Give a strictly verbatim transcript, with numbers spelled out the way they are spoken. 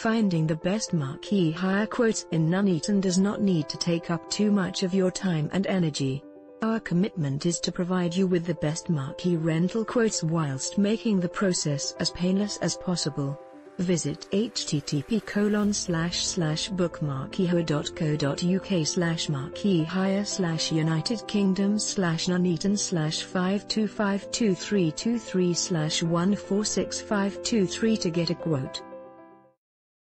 Finding the best Marquee hire quotes in Nuneaton does not need to take up too much of your time and energy. Our commitment is to provide you with the best Marquee rental quotes whilst making the process as painless as possible. Visit http colon slash slash bookmarqueehire.co.uk slash marquee hire slash United Kingdom slash Nuneaton slash five two five two three two three slash one four six five two three to get a quote.